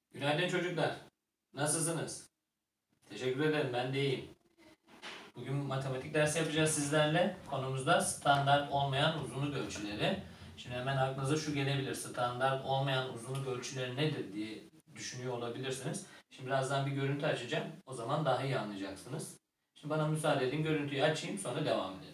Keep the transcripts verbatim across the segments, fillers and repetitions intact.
Günaydın çocuklar. Nasılsınız? Teşekkür ederim. Ben de iyiyim. Bugün matematik dersi yapacağız sizlerle. Konumuzda standart olmayan uzunluk ölçüleri. Şimdi hemen aklınıza şu gelebilir. Standart olmayan uzunluk ölçüleri nedir diye düşünüyor olabilirsiniz. Şimdi birazdan bir görüntü açacağım. O zaman daha iyi anlayacaksınız. Şimdi bana müsaade edin. Görüntüyü açayım, sonra devam edelim.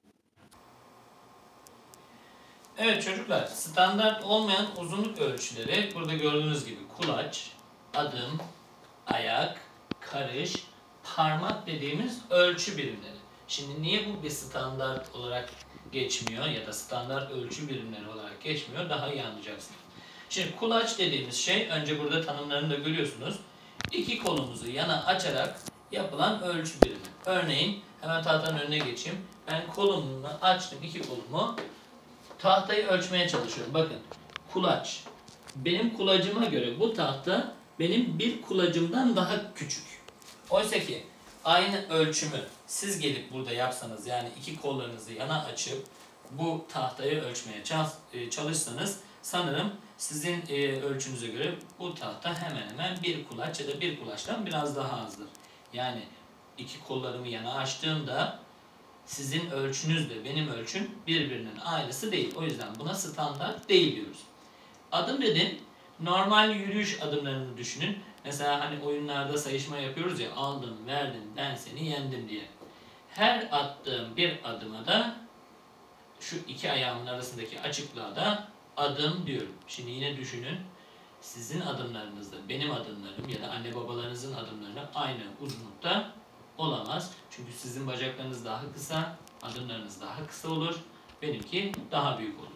Evet çocuklar, standart olmayan uzunluk ölçüleri burada gördüğünüz gibi kulaç, adım, ayak, karış, parmak dediğimiz ölçü birimleri. Şimdi niye bu bir standart olarak geçmiyor ya da standart ölçü birimleri olarak geçmiyor, daha iyi anlayacaksınız. Şimdi kulaç dediğimiz şey, önce burada tanımlarını da görüyorsunuz. İki kolumuzu yana açarak yapılan ölçü birimi. Örneğin hemen tahtanın önüne geçeyim. Ben kolumu açtım, iki kolumu. Tahtayı ölçmeye çalışıyorum. Bakın, kulaç. Benim kulacıma göre bu tahta benim bir kulacımdan daha küçük. Oysa ki aynı ölçümü siz gelip burada yapsanız, yani iki kollarınızı yana açıp bu tahtayı ölçmeye çalışsanız, sanırım sizin ölçünüze göre bu tahta hemen hemen bir kulaç ya da bir kulaçtan biraz daha azdır. Yani iki kollarımı yana açtığımda sizin ölçünüz de benim ölçüm birbirinin aynısı değil. O yüzden buna standart değil diyoruz. Adım dedim, normal yürüyüş adımlarını düşünün. Mesela hani oyunlarda sayışma yapıyoruz ya, aldım, verdim, ben seni yendim diye. Her attığım bir adıma da şu iki ayağımın arasındaki açıklığa da adım diyorum. Şimdi yine düşünün, sizin adımlarınızda benim adımlarım ya da anne babalarınızın adımları aynı uzunlukta olamaz. Çünkü sizin bacaklarınız daha kısa, adımlarınız daha kısa olur. Benimki daha büyük olur.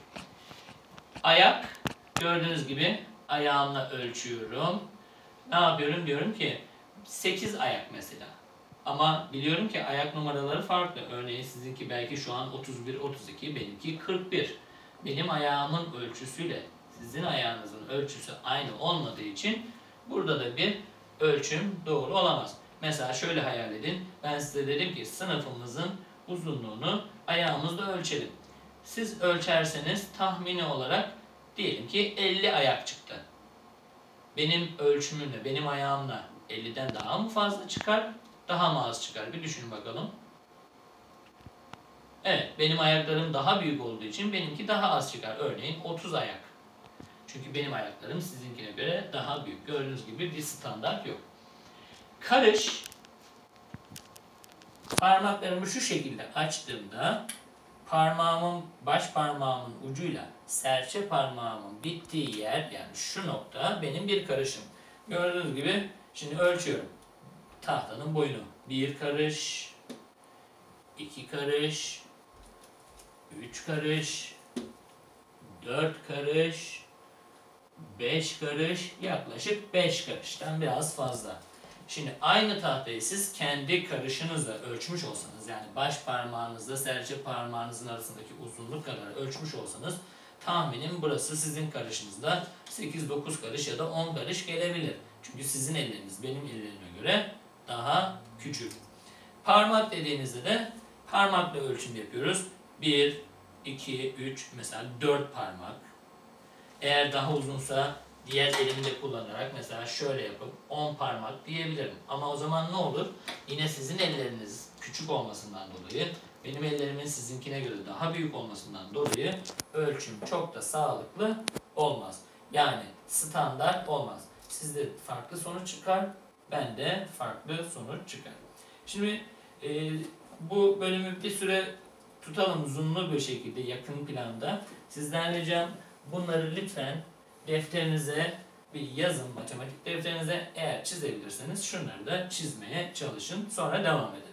Ayak, gördüğünüz gibi ayağımla ölçüyorum. Ne yapıyorum? Diyorum ki sekiz ayak mesela. Ama biliyorum ki ayak numaraları farklı. Örneğin sizinki belki şu an otuz bir otuz iki, benimki kırk bir. Benim ayağımın ölçüsüyle sizin ayağınızın ölçüsü aynı olmadığı için burada da bir ölçüm doğru olamaz. Mesela şöyle hayal edin. Ben size dedim ki sınıfımızın uzunluğunu ayağımızla ölçelim. Siz ölçerseniz tahmini olarak diyelim ki elli ayak çıktı. Benim ölçümümle, benim ayağımla elliden daha mı fazla çıkar, daha mı az çıkar? Bir düşünün bakalım. Evet, benim ayaklarım daha büyük olduğu için benimki daha az çıkar. Örneğin otuz ayak. Çünkü benim ayaklarım sizinkine göre daha büyük. Gördüğünüz gibi bir standart yok. Karış, parmaklarımı şu şekilde açtığımda parmağımın, baş parmağımın ucuyla serçe parmağımın bittiği yer, yani şu nokta benim bir karışım. Gördüğünüz gibi şimdi ölçüyorum. Tahtanın boyunu. Bir karış, iki karış, üç karış, dört karış, beş karış, yaklaşık beş karıştan biraz fazla. Şimdi aynı tahtayı siz kendi karışınızla ölçmüş olsanız, yani baş parmağınızla serçe parmağınızın arasındaki uzunluk kadar ölçmüş olsanız, tahminim burası sizin karışınızda sekiz dokuz karış ya da on karış gelebilir. Çünkü sizin elleriniz benim ellerime göre daha küçük. Parmak dediğinizde de parmakla ölçüm yapıyoruz. bir, iki, üç, mesela dört parmak. Eğer daha uzunsa diğer elimi de kullanarak mesela şöyle yapıp on parmak diyebilirim. Ama o zaman ne olur? Yine sizin elleriniz küçük olmasından dolayı, benim ellerimin sizinkine göre daha büyük olmasından dolayı ölçüm çok da sağlıklı olmaz. Yani standart olmaz. Sizde farklı sonuç çıkar, bende farklı sonuç çıkar. Şimdi e, bu bölümü bir süre tutalım zoomlu bir şekilde yakın planda. Sizden ricam bunları lütfen defterinize bir yazın, matematik defterinize. Eğer çizebilirseniz şunları da çizmeye çalışın. Sonra devam edelim.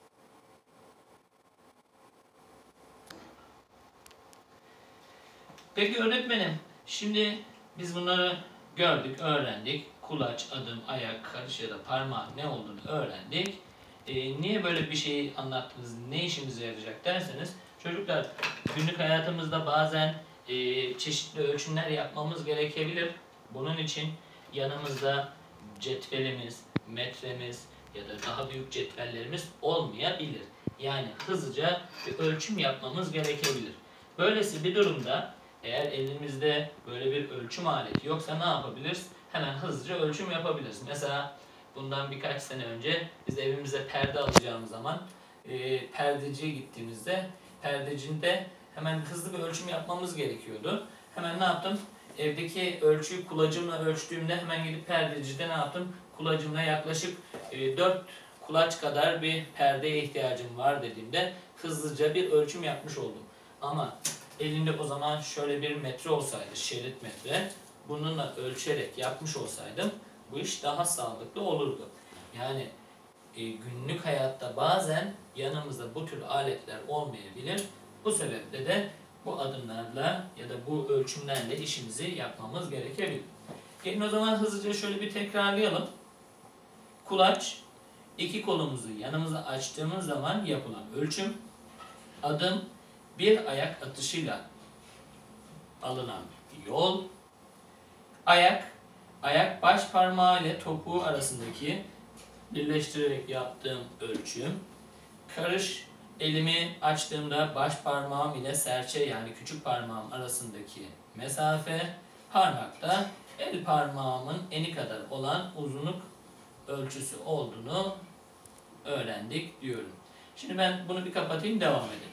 Peki öğretmenim, şimdi biz bunları gördük, öğrendik. Kulaç, adım, ayak, karış ya da parmağın ne olduğunu öğrendik. Ee, niye böyle bir şeyi anlattınız, ne işimize yarayacak derseniz, çocuklar günlük hayatımızda bazen e, çeşitli ölçümler yapmamız gerekebilir. Bunun için yanımızda cetvelimiz, metremiz ya da daha büyük cetvellerimiz olmayabilir. Yani hızlıca bir ölçüm yapmamız gerekebilir. Böylesi bir durumda Eğer elimizde böyle bir ölçüm aleti yoksa ne yapabiliriz? Hemen hızlıca ölçüm yapabiliriz. Mesela bundan birkaç sene önce biz evimize perde alacağımız zaman e, perdeciye gittiğimizde perdecinde hemen hızlı bir ölçüm yapmamız gerekiyordu. Hemen ne yaptım? Evdeki ölçüyü kulacımla ölçtüğümde hemen gidip perdecide ne yaptım? Kulacımla yaklaşık e, dört kulaç kadar bir perdeye ihtiyacım var dediğimde hızlıca bir ölçüm yapmış oldum. Ama elimde o zaman şöyle bir metre olsaydı, şerit metre, bununla ölçerek yapmış olsaydım bu iş daha sağlıklı olurdu. Yani e, günlük hayatta bazen yanımızda bu tür aletler olmayabilir. Bu sebeple de bu adımlarla ya da bu ölçümlerle işimizi yapmamız gerekebilir. Gelin o zaman hızlıca şöyle bir tekrarlayalım. Kulaç, iki kolumuzu yanımıza açtığımız zaman yapılan ölçüm, adım, bir ayak atışıyla alınan yol, ayak, ayak baş parmağı ile topuğu arasındaki birleştirerek yaptığım ölçüm, karış, elimi açtığımda baş parmağım ile serçe yani küçük parmağım arasındaki mesafe, parmakta el parmağımın eni kadar olan uzunluk ölçüsü olduğunu öğrendik diyorum. Şimdi ben bunu bir kapatayım, devam edelim.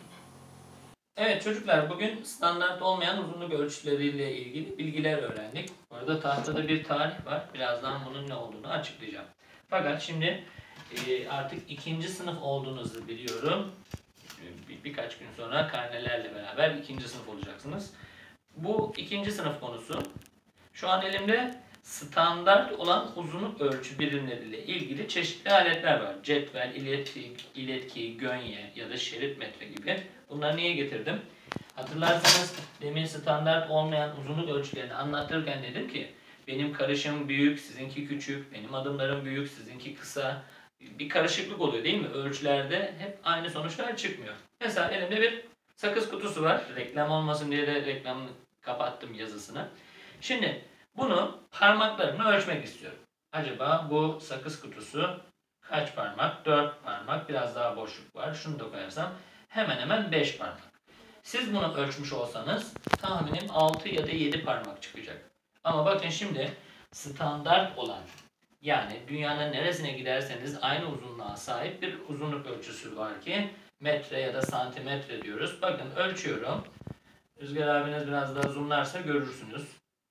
Evet çocuklar, bugün standart olmayan uzunluk ölçüleriyle ilgili bilgiler öğrendik. Bu arada tahtada bir tarih var. Birazdan bunun ne olduğunu açıklayacağım. Fakat şimdi e, artık ikinci sınıf olduğunuzu biliyorum. Bir, birkaç gün sonra karnelerle beraber ikinci sınıf olacaksınız. Bu ikinci sınıf konusu. Şu an elimde standart olan uzunluk ölçü birimleriyle ilgili çeşitli aletler var. Cetvel, iletki, iletki, gönye ya da şerit metre gibi. Bunları niye getirdim? Hatırlarsanız demin standart olmayan uzunluk ölçülerini anlatırken dedim ki benim karışım büyük, sizinki küçük, benim adımlarım büyük, sizinki kısa. Bir karışıklık oluyor değil mi? Ölçülerde hep aynı sonuçlar çıkmıyor. Mesela elimde bir sakız kutusu var. Reklam olmasın diye de reklamını kapattım, yazısını. Şimdi bunu parmaklarımla ölçmek istiyorum. Acaba bu sakız kutusu kaç parmak? dört parmak. Biraz daha boşluk var. Şunu da koyarsam hemen hemen beş parmak. Siz bunu ölçmüş olsanız tahminim altı ya da yedi parmak çıkacak. Ama bakın şimdi standart olan, yani dünyanın neresine giderseniz aynı uzunluğa sahip bir uzunluk ölçüsü var ki metre ya da santimetre diyoruz. Bakın ölçüyorum. Rüzgar abiniz biraz daha zoomlarsa görürsünüz.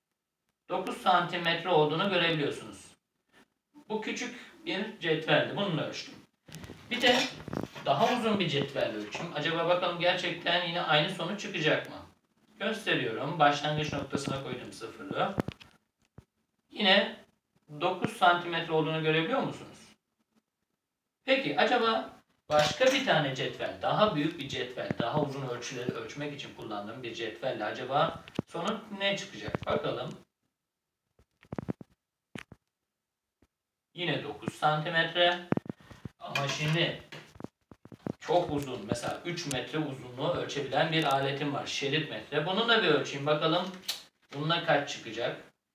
dokuz santimetre olduğunu görebiliyorsunuz. Bu küçük bir cetveldi. Bununla ölçtüm. Bir de daha uzun bir cetvel ölçüm. Acaba bakalım gerçekten yine aynı sonuç çıkacak mı? Gösteriyorum. Başlangıç noktasına koydum sıfırı. Yine dokuz santimetre olduğunu görebiliyor musunuz? Peki acaba başka bir tane cetvel, daha büyük bir cetvel, daha uzun ölçüleri ölçmek için kullandığım bir cetvelle acaba sonuç ne çıkacak? Bakalım. Yine dokuz santimetre. Ama şimdi çok uzun, mesela üç metre uzunluğu ölçebilen bir aletim var. Şerit metre. Bununla bir ölçeyim bakalım. Bununla kaç çıkacak?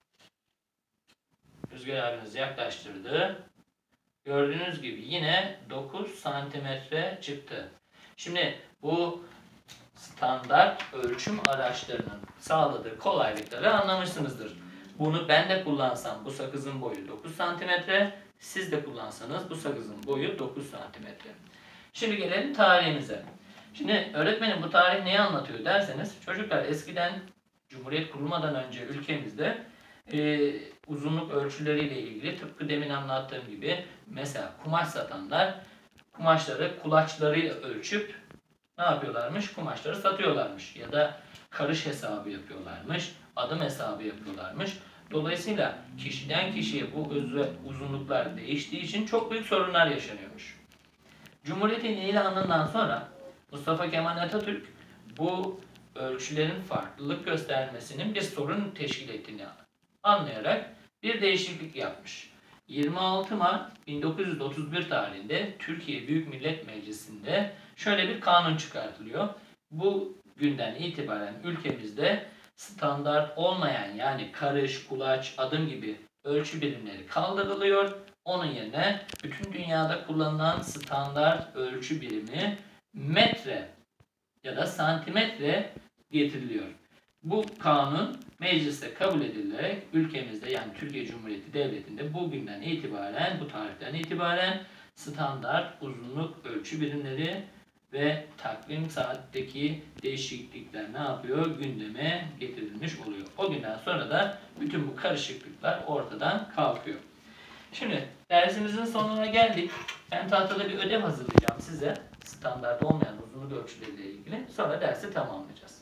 Rüzgar abiniz yaklaştırdı. Gördüğünüz gibi yine dokuz santimetre çıktı. Şimdi bu standart ölçüm araçlarının sağladığı kolaylıkları anlamışsınızdır. Bunu ben de kullansam bu sakızın boyu dokuz santimetre, siz de kullansanız bu sakızın boyu dokuz santimetre. Şimdi gelelim tarihimize. Şimdi öğretmenim bu tarih neyi anlatıyor derseniz, çocuklar eskiden Cumhuriyet kurulmadan önce ülkemizde e, uzunluk ölçüleriyle ilgili tıpkı demin anlattığım gibi mesela kumaş satanlar kumaşları kulaçlarıyla ölçüp ne yapıyorlarmış? Kumaşları satıyorlarmış ya da karış hesabı yapıyorlarmış, adım hesabı yapıyorlarmış. Dolayısıyla kişiden kişiye bu uzunluklar değiştiği için çok büyük sorunlar yaşanıyormuş. Cumhuriyetin ilanından sonra Mustafa Kemal Atatürk bu ölçülerin farklılık göstermesinin bir sorun teşkil ettiğini anlayarak bir değişiklik yapmış. yirmi altı Mart bin dokuz yüz otuz bir tarihinde Türkiye Büyük Millet Meclisi'nde şöyle bir kanun çıkartılıyor. Bu günden itibaren ülkemizde standart olmayan, yani karış, kulaç, adım gibi ölçü birimleri kaldırılıyor. Onun yerine bütün dünyada kullanılan standart ölçü birimi metre ya da santimetre getiriliyor. Bu kanun mecliste kabul edilerek ülkemizde, yani Türkiye Cumhuriyeti Devleti'nde bugünden itibaren, bu tarihten itibaren standart uzunluk ölçü birimleri ve takvim saatteki değişiklikler ne yapıyor? Gündeme getirilmiş oluyor. O günden sonra da bütün bu karışıklıklar ortadan kalkıyor. Şimdi dersimizin sonuna geldik. Ben tahtada bir ödev hazırlayacağım size. Standart olmayan uzunluk ölçüleriyle ilgili. Sonra dersi tamamlayacağız.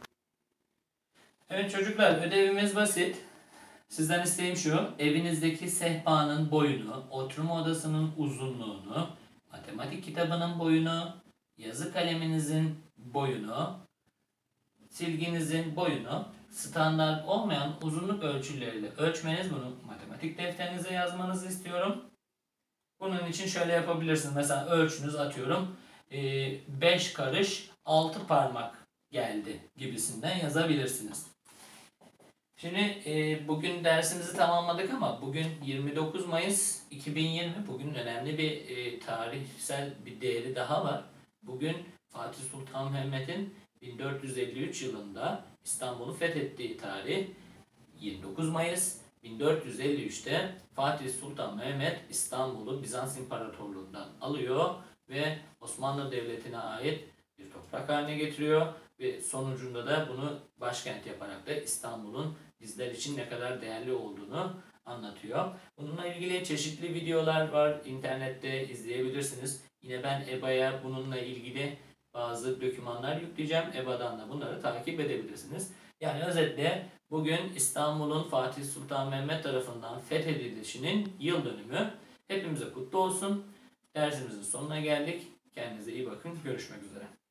Evet çocuklar, ödevimiz basit. Sizden isteğim şu: evinizdeki sehpanın boyunu, oturma odasının uzunluğunu, matematik kitabının boyunu, yazı kaleminizin boyunu, silginizin boyunu standart olmayan uzunluk ölçüleriyle ölçmeniz, bunu matematik defterinize yazmanızı istiyorum. Bunun için şöyle yapabilirsiniz. Mesela ölçünüz, atıyorum beş karış altı parmak geldi gibisinden yazabilirsiniz. Şimdi e, bugün dersimizi tamamladık ama bugün yirmi dokuz Mayıs iki bin yirmi. Bugün önemli bir e, tarihsel bir değeri daha var. Bugün Fatih Sultan Mehmet'in bin dört yüz elli üç yılında İstanbul'u fethettiği tarih. yirmi dokuz Mayıs bin dört yüz elli üç'te Fatih Sultan Mehmet İstanbul'u Bizans İmparatorluğu'ndan alıyor ve Osmanlı Devleti'ne ait bir toprak haline getiriyor ve sonucunda da bunu başkent yaparak da İstanbul'un bizler için ne kadar değerli olduğunu anlatıyor. Bununla ilgili çeşitli videolar var, internette izleyebilirsiniz. Yine ben E B A'ya bununla ilgili bazı dokümanlar yükleyeceğim. E B A'dan da bunları takip edebilirsiniz. Yani özetle bugün İstanbul'un Fatih Sultan Mehmet tarafından fethedilişinin yıl dönümü. Hepimize kutlu olsun. Dersimizin sonuna geldik. Kendinize iyi bakın. Görüşmek üzere.